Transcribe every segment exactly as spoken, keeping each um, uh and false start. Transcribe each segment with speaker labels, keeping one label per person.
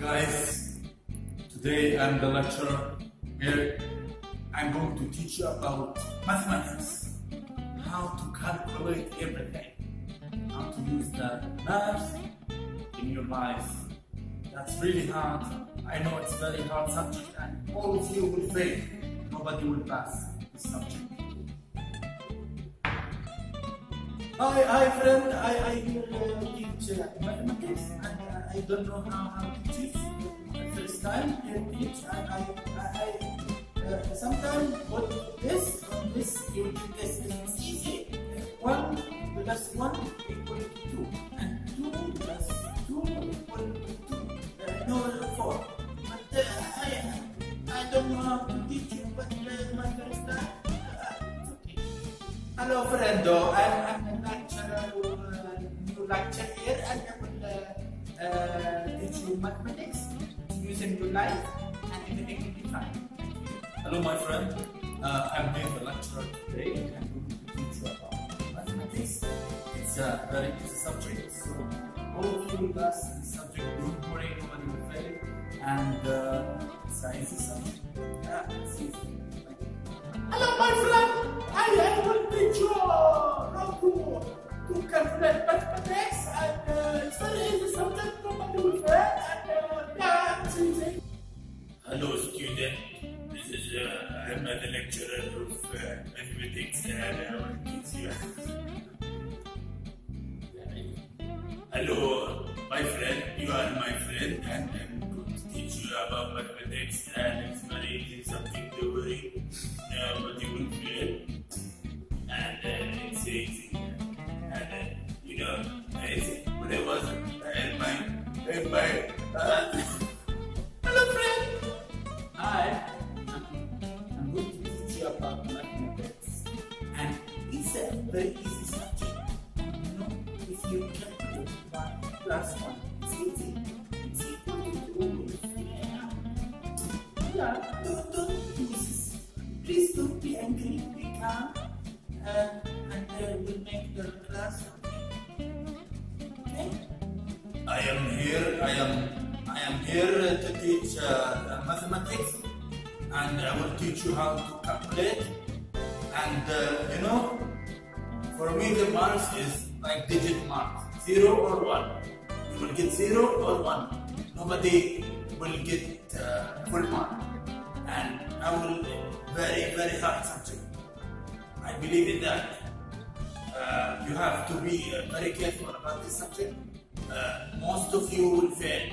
Speaker 1: Guys, today I'm the lecturer here. I'm going to teach you about mathematics, how to calculate everything, how to use the math in your life. That's really hard. I know it's very hard subject and all of you will fail. Nobody will pass this subject. Hi, hi friend, I, I will uh, teach uh, mathematics and uh, I don't know how, how to teach. The first time I teach, I, I, I uh, sometimes put this on this, you do this, it's easy. one plus one equal to two, and two plus two equal to two, uh, no, four. But uh, I, I don't know how to teach you, but uh, my first time, uh, it's okay. Hello friendo, I'm, I'm a lecturer, uh, new lecturer here, and I will uh, uh, teach you mathematics using your life, and everything will be fine. Hello my friend, uh, I'm here the lecturer today, and I'm going to teach you about mathematics. It's a very easy subject, so all of you will pass this subject, don't worry, nobody will fail, and uh, it's an easy subject. Yeah, it's easy. Hello my friend, I, I will teach you how to, to calculate mathematics, and uh, it's very easy subject, nobody will fail, and uh, yeah, it's easy.
Speaker 2: Hello student, this is uh, I'm the lecturer of uh, mathematics and I will teach you. Hello my friend, you are my friend and I'm going to teach you about mathematics and it's very easy, something to worry, uh, but you will fail and uh, it's easy and uh, you know, it's, when I was in my, in my uh, hello friend.
Speaker 1: Hi, I'm going to teach you about mathematics, and it's a very easy subject. You know, if you calculate one plus one, it's easy. It's equal to two. Yeah, yeah. Don't don't do this. Please don't be angry. Be calm, uh, and uh, we'll make the class okay.
Speaker 2: I am here, I am I am here to teach uh, mathematics and I will teach you how to calculate and uh, you know, for me the marks is like digit marks, zero or one. You will get zero or one. Nobody will get uh, full mark and I will very very hard subject. I believe in that. Uh, you have to be uh, very careful about this subject. Uh, most of you will fail.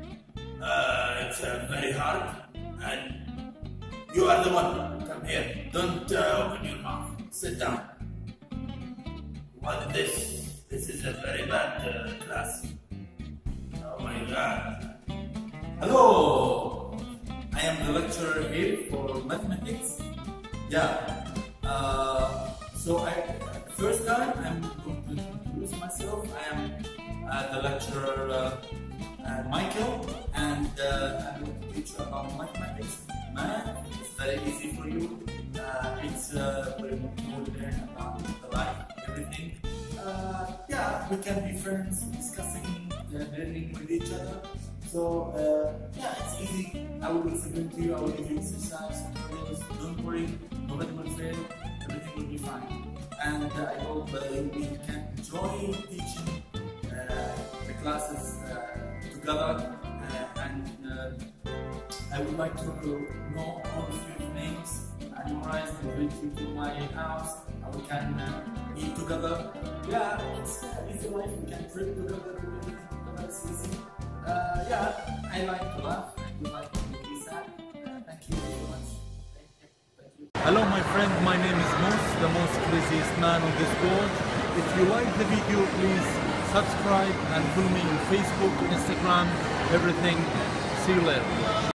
Speaker 2: Uh, it's uh, very hard and you are the one. Come here. Don't uh, open your mouth. Sit down. What is this? This is a very bad uh, class. Oh my god.
Speaker 1: Hello! I am the lecturer here for mathematics. Yeah. Uh, so I, first time I'm going to introduce myself. I am uh, the lecturer uh, uh, Michael, and uh, I'm going to teach you about mathematics. Math is very easy for you. Uh, it's uh, where you will learn about the life, everything. Uh, yeah, we can be friends, discussing, uh, learning with each other. So uh, yeah, it's easy. I will explain to you. I will give you exercise, tutorials. Don't worry, nobody will fail. Everything will be fine. And uh, I hope uh, we can enjoy teaching uh, the classes uh, together. Uh, and uh, I would like to know all of your names and memorize and invite you to my house. And we can uh, eat together. Yeah, it's uh, easy life. We can trip together. We can eat together. It's easy. Uh, yeah, I like to laugh. I do like to be sad. Uh, thank you very much. Thank you. Thank you.
Speaker 3: Hello my friend, my name is Mos, the most craziest man on this world. If you like the video, please subscribe and follow me on Facebook, Instagram, everything. See you later.